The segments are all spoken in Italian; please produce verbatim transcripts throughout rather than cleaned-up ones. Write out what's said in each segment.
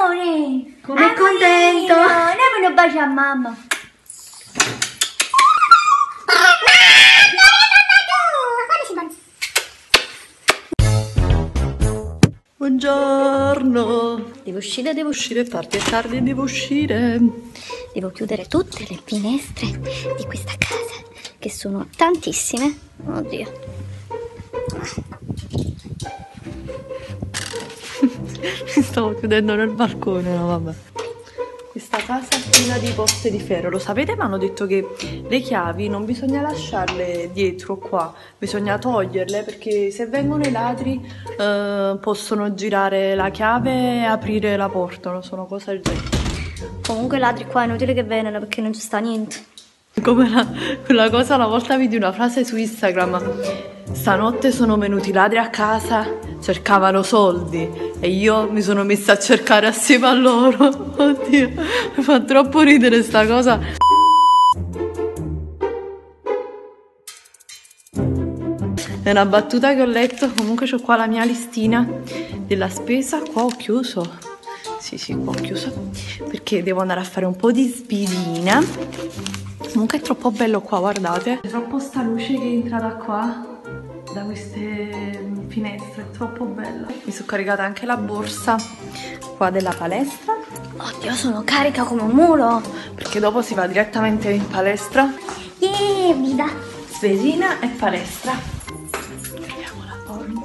amore! Com'è contento? Andiamo a baciare a mamma! Buongiorno! Devo uscire, devo uscire, parti è tardi, devo uscire. Devo chiudere tutte le finestre di questa casa, che sono tantissime. Oddio. Mi stavo chiudendo nel balcone, no vabbè. Questa casa è piena di poste di ferro, lo sapete? Mi hanno detto che le chiavi non bisogna lasciarle dietro qua, bisogna toglierle perché se vengono i ladri eh, possono girare la chiave e aprire la porta, non sono cose del genere. Comunque i ladri qua è inutile che vengano perché non ci sta niente. Come la, quella cosa, una volta vidi una frase su Instagram: stanotte sono venuti i ladri a casa, cercavano soldi e io mi sono messa a cercare assieme a loro. Oddio, mi fa troppo ridere sta cosa. È una battuta che ho letto. Comunque c'ho qua la mia listina della spesa. Qua ho chiuso. Sì, sì, qua ho chiuso perché devo andare a fare un po' di spidina. Comunque è troppo bello qua, guardate. È troppo sta luce che entra da qua, da queste finestre, è troppo bella. Mi sono caricata anche la borsa qua della palestra. Oddio, sono carica come un muro. Perché dopo si va direttamente in palestra. Yeah, vita. Spesina e palestra. Apriamo la porta.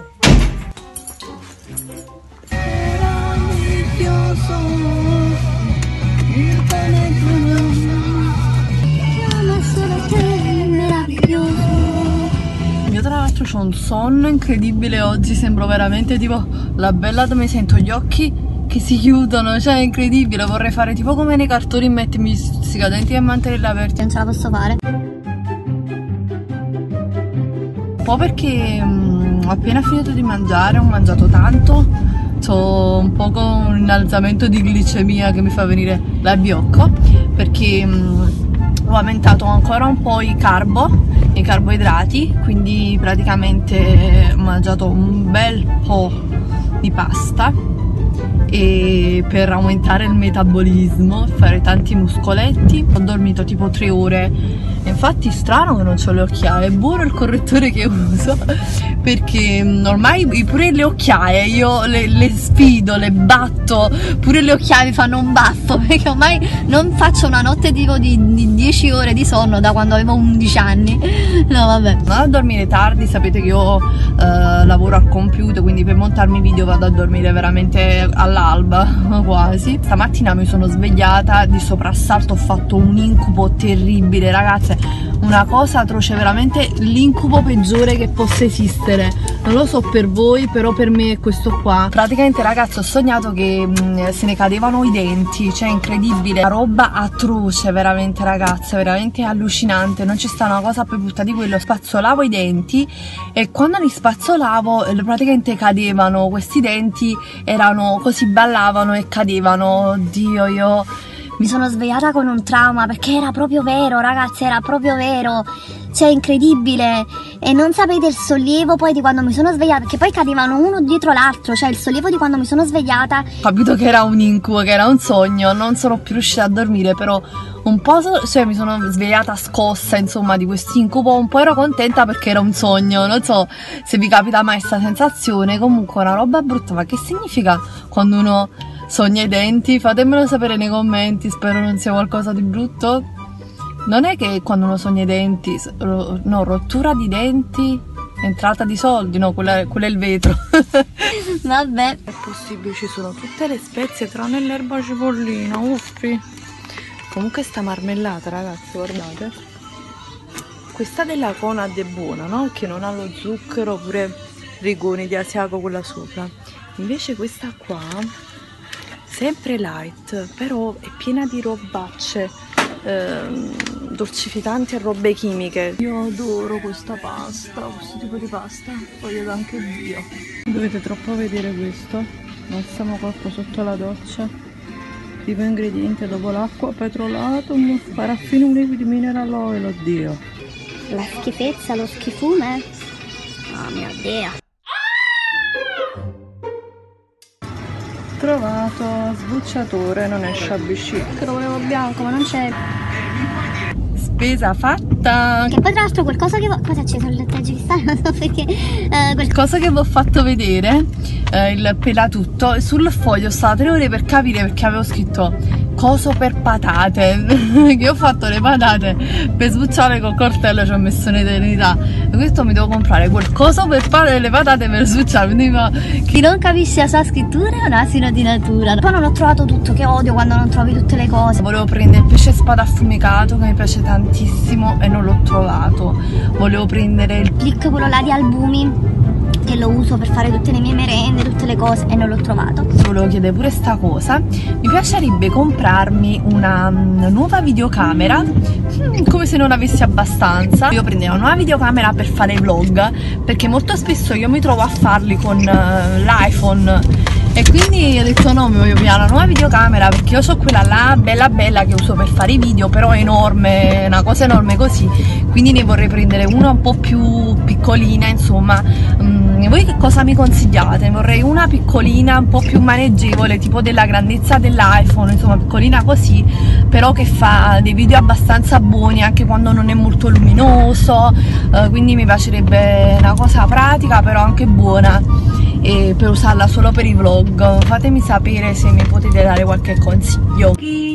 Io tra l'altro ho un sonno incredibile oggi, sembro veramente tipo la bella dove sento gli occhi che si chiudono, cioè è incredibile, vorrei fare tipo come nei cartoni, mettermi gli stuzzicadenti e mantenerli aperti. Non ce la posso fare. Un po' perché mh, ho appena finito di mangiare, ho mangiato tanto, ho un po' con un innalzamento di glicemia che mi fa venire l'abbiocco, perché mh, ho aumentato ancora un po' i carbo, i carboidrati, quindi praticamente ho mangiato un bel po' di pasta e per aumentare il metabolismo, fare tanti muscoletti. Ho dormito tipo tre ore. Infatti strano che non ho le occhiaie, è buono il correttore che uso perché ormai pure le occhiaie io le, le sfido, le batto, pure le occhiaie fanno un baffo perché ormai non faccio una notte tipo di, di dieci ore di sonno da quando avevo undici anni. No vabbè, vado a dormire tardi, sapete che io eh, lavoro al computer, quindi per montarmi video vado a dormire veramente all'alba quasi. Stamattina mi sono svegliata di soprassalto, ho fatto un incubo terribile ragazze, una cosa atroce, veramente l'incubo peggiore che possa esistere. Non lo so per voi, però per me è questo qua. Praticamente ragazzi ho sognato che mh, se ne cadevano i denti, cioè incredibile, una roba atroce veramente ragazze, veramente allucinante, non ci sta una cosa più brutta di quello. Spazzolavo i denti e quando li spazzolavo praticamente cadevano, questi denti erano così, ballavano e cadevano. Oddio, io mi sono svegliata con un trauma perché era proprio vero, ragazzi, era proprio vero. Cioè, incredibile. E non sapete il sollievo poi di quando mi sono svegliata, perché poi cadevano uno dietro l'altro. Cioè, il sollievo di quando mi sono svegliata. Ho capito che era un incubo, che era un sogno. Non sono più riuscita a dormire, però un po', cioè, mi sono svegliata scossa, insomma, di questo incubo. Un po' ero contenta perché era un sogno. Non so se vi capita mai questa sensazione. Comunque, una roba brutta. Ma che significa quando uno sogna i denti? Fatemelo sapere nei commenti, spero non sia qualcosa di brutto. Non è che quando uno sogna i denti, no, rottura di denti, entrata di soldi, no, quella, quella è il vetro. Vabbè. È possibile, ci sono tutte le spezie tranne l'erba cipollina, uffi. Comunque sta marmellata ragazzi, guardate. Questa della Conad è buona, no? Che non ha lo zucchero, pure rigoni di asiago quella sopra. Invece questa qua, sempre light, però è piena di robacce, ehm, dolcificanti e robe chimiche. Io adoro questa pasta, questo tipo di pasta, voglio anche io. Dovete troppo vedere questo. Mettiamo qua sotto la doccia. Primo ingrediente dopo l'acqua, petrolatum, paraffino, liquidi, mineral oil, oddio. La schifezza, lo schifume. Oh mio Dio. trovato sbucciatore, non è shabby chic. Che lo volevo bianco, ma non c'è. Spesa fatta. Che poi tra l'altro qualcosa che... Cosa c'è sul tergicristallo? Non so perché. Eh, quel... Cosa che vi ho fatto vedere, eh, il pelatutto, sul foglio stava tre ore per capire perché avevo scritto coso per patate. Che io ho fatto le patate per sbucciare col coltello, ci ho messo un'eternità. E questo mi devo comprare quel coso per fare le patate per sbucciare. Quindi ma... chi non capisce la sua scrittura è un asino di natura. Poi non ho trovato tutto, che odio quando non trovi tutte le cose. Volevo prendere il pesce spada affumicato che mi piace tantissimo e non l'ho trovato. Volevo prendere il Plic, quello là di albumi, che lo uso per fare tutte le mie merende, tutte le cose, e non l'ho trovato. Volevo chiedere pure sta cosa. Mi piacerebbe comprarmi una um, nuova videocamera, hmm, come se non avessi abbastanza. Io prendevo una nuova videocamera per fare vlog, perché molto spesso io mi trovo a farli con uh, l'iPhone. E quindi ho detto no, mi voglio pigliare una nuova videocamera, perché io ho quella là bella bella che uso per fare i video, però è enorme, una cosa enorme così, quindi ne vorrei prendere una un po' più piccolina, insomma. Mm, voi che cosa mi consigliate? Vorrei una piccolina, un po' più maneggevole, tipo della grandezza dell'iPhone, insomma piccolina così, però che fa dei video abbastanza buoni anche quando non è molto luminoso, eh, quindi mi piacerebbe una cosa pratica però anche buona, e per usarla solo per i vlog. Fatemi sapere se mi potete dare qualche consiglio.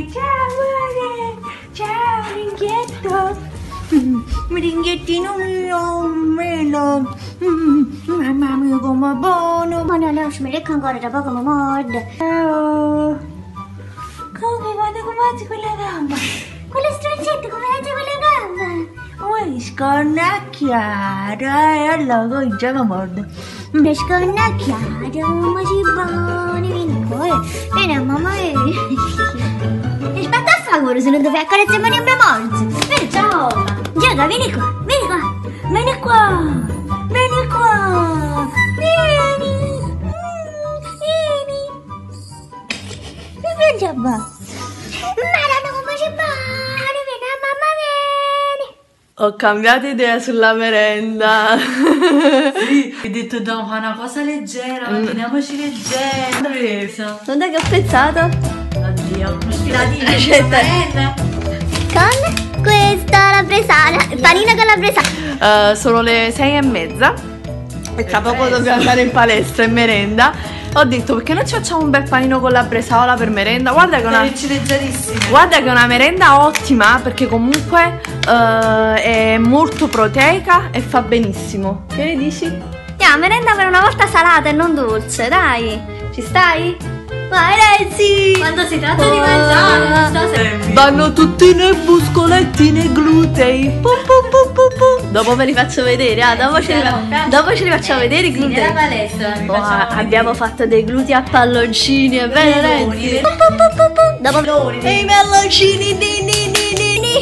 Ciao ringhietto, ringhiettino mio, meno, mamma mia come buono. Ma no, no, mi lecca ancora, da poco mi morde. Ciao. Come vado, come faccio quella gamba? Quello stronzetto, come faccio quella gamba? Vuoi sconnacchiare? E allora poi già mi morde. Mi sconnacchiare, ma si buone, vieni qua. Vieni a mamma e... E sbatta a favore se non dovevi accarezzare mani a morsi. Vieni, ciao. Giada, vieni qua, vieni qua. Vieni qua. Vieni qua. Vieni. Vieni. Vieni, Giabba. Madonna, come si buone. Vieni a mamma, vieni. Ho cambiato idea sulla merenda. Sì, ho detto no, fa una cosa leggera, manteniamoci leggeri. Dove hai preso? Guarda che ho pensato. Oddio, uno spiratino. Aspetta. Con questa la bresana, panino con la bresana. Uh, sono le sei e mezza e tra poco dobbiamo andare in palestra in merenda. Ho detto perché non ci facciamo un bel panino con la bresaola per merenda. Guarda che è una, guarda che è una merenda ottima, perché comunque uh, è molto proteica e fa benissimo. Che ne dici? Yeah, merenda per una volta salata e non dolce, dai. Ci stai? Vai Renzi! Quando si tratta di mangiare, non so se... Vanno tutti nei muscoletti, nei glutei. Pum, pum, pum, pum, pum. Dopo ve li faccio vedere, ah, dopo, ce li, dopo ce li facciamo vedere i glutei. Nella palestra Oh, abbiamo fatto dei glutei a palloncini, è vero Renzi? Pum, pum, pum, pum, pum. Dopo E i palloncini, ni, ni, ni, ni, ni.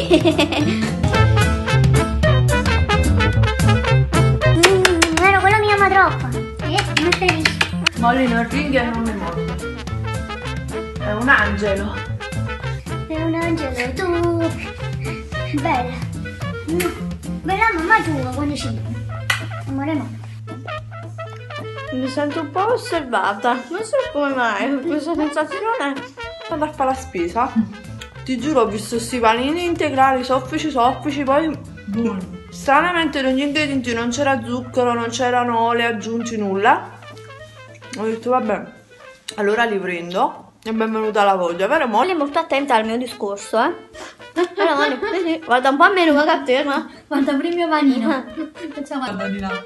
Mm, vero, quello mi ama troppo. Eh, non felice. Molly non ringhia e non mi morde. È un angelo. È un angelo, tu. Bella. Mm. Bella mamma tua quando ci viene. Amore mamma. Mi sento un po' osservata. Non so come mai. Questa sensazione vado a fare la spesa. Ti giuro, ho visto questi panini integrali soffici soffici, poi buoni. stranamente in ogni ingrediente non c'era zucchero, non c'erano oli aggiunti, nulla. Ho detto vabbè, allora li prendo. E benvenuta la voglia, vero amore? Molly è molto attenta al mio discorso, eh. Allora, Molly, sì, sì. Guarda un po' a me, non a te, ma... Guarda prima il mio panino. Facciamo Guarda di là.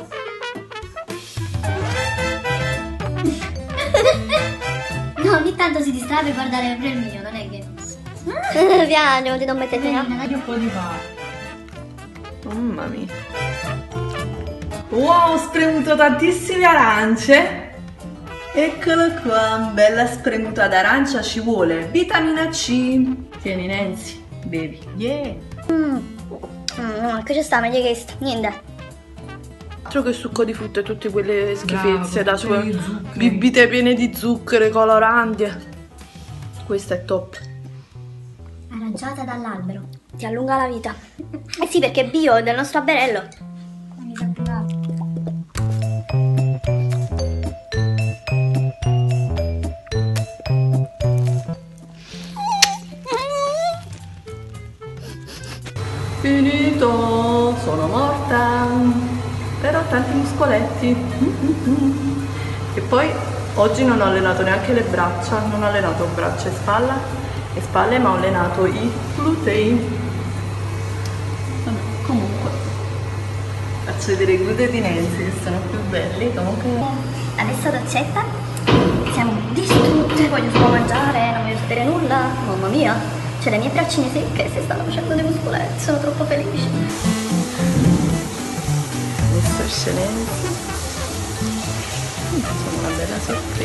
No, ogni tanto si distrae per guardare pure il mio, non è che... Piano, ti non mettete no? un po' di pane. Mamma mia. Wow, ho spremuto tantissime arance. Eccolo qua, bella spremuta d'arancia, ci vuole vitamina C. Tieni Nancy, bevi. Yeah. Mm. Mm, no, che ci sta meglio che sta, niente. Altro che succo di frutta e tutte quelle schifezze Bravo, da sue pieni di zuccheri. bibite piene di zucchero, coloranti. Questa è top. Aranciata dall'albero. Ti allunga la vita. Eh sì, perché è bio, è del nostro alberello. tutto, sono morta, però ho tanti muscoletti. E poi oggi non ho allenato neanche le braccia, non ho allenato braccia e spalla e spalle, ma ho allenato i glutei. Vabbè, comunque faccio vedere i glutei di Nancy che sono più belli. Comunque adesso dozzetta, siamo distrutte, voglio solo mangiare, non voglio sapere nulla. Mamma mia, c'è le mie braccine secche, si stanno facendo dei muscoletti, sono troppo felice. mister Scelenzi, insomma una bella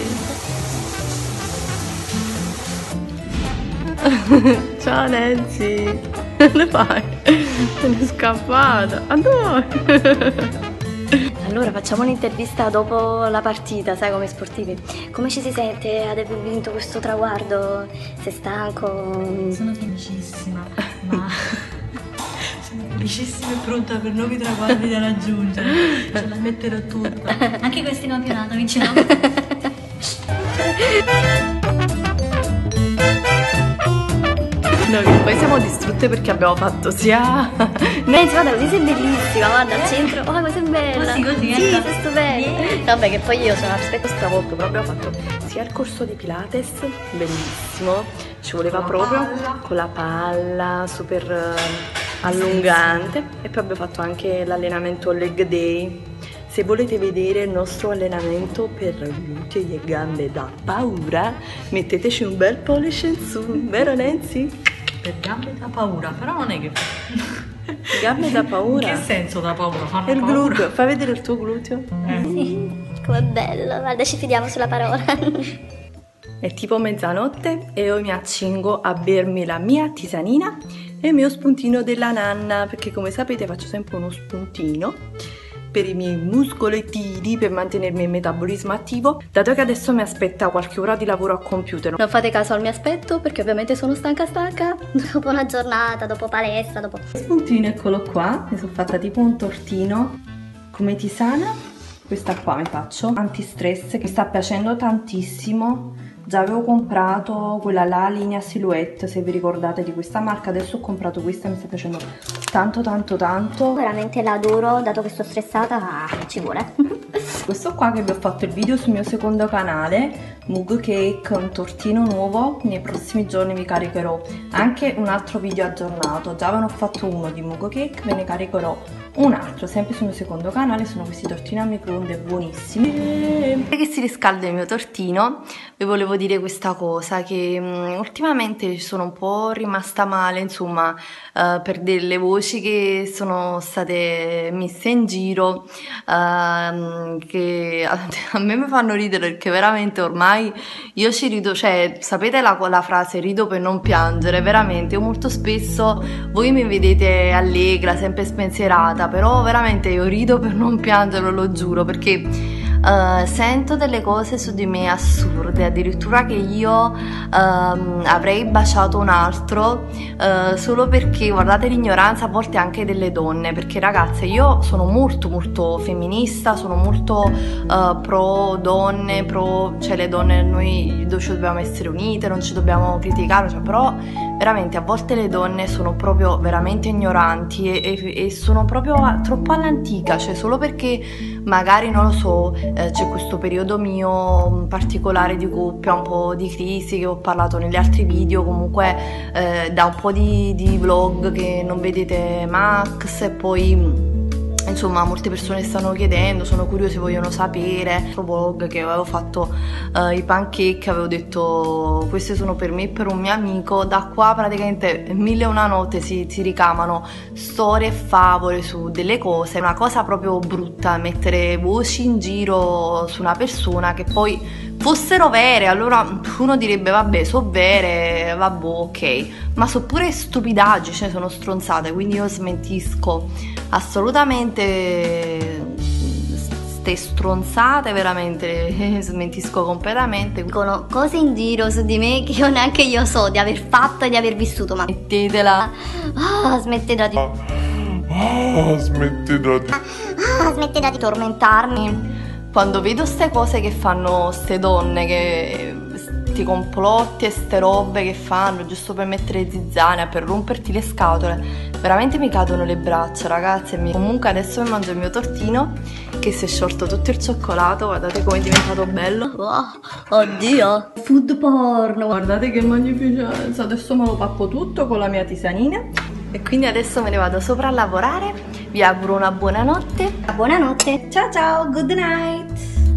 sorpresa. Ciao Nancy, che fai? Se n'è scappata. Ah, no. Allora facciamo un'intervista dopo la partita, sai, come sportivi. Come ci si sente ad aver vinto questo traguardo? Sei stanco? Sono felicissima, ma sono felicissima e pronta per nuovi traguardi da raggiungere. Ce la metterò tutta. Anche questo in campionato vincerò. No, che poi siamo distrutte perché abbiamo fatto sia... Nancy, guarda, così sei bellissima, guarda, al centro, oh, così è bella. Così, così, sì, ecco. sei stupenda. Yeah. Vabbè, che poi io sono aspetto stravolto, proprio ho fatto sia il corso di Pilates, bellissimo, ci voleva Con la proprio palla. con la palla, super eh, allungante, e poi abbiamo fatto anche l'allenamento leg day. Se volete vedere il nostro allenamento per glutei e gambe da paura, metteteci un bel pollice in su, vero Nancy? Per gambe da paura, però non è che... Gambe da paura? In che senso da paura? Fanno E il paura? gluteo, fai vedere il tuo gluteo. Eh. Sì, com'è bello, guarda, ci fidiamo sulla parola. È tipo mezzanotte e io mi accingo a bermi la mia tisanina e il mio spuntino della nanna, perché come sapete faccio sempre uno spuntino per i miei muscolettini, per mantenermi il metabolismo attivo, dato che adesso mi aspetta qualche ora di lavoro a computer. Non fate caso al mio aspetto, perché ovviamente sono stanca stanca. Dopo una giornata, dopo palestra, dopo... Spuntino, eccolo qua, mi sono fatta tipo un tortino come tisana. Questa qua mi faccio, antistress, che mi sta piacendo tantissimo. Già avevo comprato quella là, linea Silhouette, se vi ricordate di questa marca. Adesso ho comprato questa, mi sta piacendo tanto tanto tanto. Veramente l'adoro, dato che sto stressata, ah, ci vuole. Questo qua che vi ho fatto il video sul mio secondo canale, Mug Cake, un tortino nuovo. Nei prossimi giorni vi caricherò anche un altro video aggiornato. Già ve ne ho fatto uno di Mug Cake, ve ne caricherò un altro sempre sul mio secondo canale. Sono questi tortini a microonde buonissimi. E che si riscalda il mio tortino, vi volevo dire questa cosa, che um, ultimamente ci sono un po' rimasta male, insomma, uh, per delle voci che sono state messe in giro, uh, che a, a me mi fanno ridere, perché veramente ormai io ci rido, cioè sapete la, la frase rido per non piangere, veramente io molto spesso voi mi vedete allegra, sempre spensierata, però veramente io rido per non piangere, lo giuro, perché Uh, sento delle cose su di me assurde, addirittura che io uh, avrei baciato un altro uh, solo perché, guardate l'ignoranza a volte anche delle donne, perché ragazze io sono molto molto femminista, sono molto uh, pro donne, pro, cioè le donne noi ci dobbiamo essere unite, non ci dobbiamo criticare, cioè, però veramente a volte le donne sono proprio veramente ignoranti e, e, e sono proprio troppo all'antica, cioè solo perché magari non lo so, eh, c'è questo periodo mio particolare di coppia, un po' di crisi che ho parlato negli altri video, comunque eh, da un po' di, di vlog che non vedete Max, e poi insomma molte persone stanno chiedendo, sono curiosi, vogliono sapere. Il vlog che avevo fatto uh, i pancake, avevo detto queste sono per me e per un mio amico, da qua praticamente mille e una notte si, si ricamano storie e favole su delle cose. È una cosa proprio brutta mettere voci in giro su una persona che poi fossero vere, allora uno direbbe vabbè, so vere, vabbè, ok, ma so pure stupidaggini, cioè sono stronzate, quindi io smentisco assolutamente ste stronzate, veramente smentisco completamente. Dicono cose in giro su di me che io neanche io so di aver fatto e di aver vissuto, ma mettetela. Ah, smettetela di Ah, smettetela di Ah, smettetela di tormentarmi. Quando vedo ste cose che fanno ste donne, che sti complotti e ste robe che fanno giusto per mettere zizzania, per romperti le scatole. Veramente mi cadono le braccia, ragazze. Comunque adesso mi mangio il mio tortino che si è sciolto tutto il cioccolato. Guardate come è diventato bello. Oh, oddio, food porno. Guardate che magnificenza. Adesso me lo pappo tutto con la mia tisanina. E quindi adesso me ne vado sopra a lavorare. Vi auguro una buona notte. Buonanotte. Ciao ciao, good night.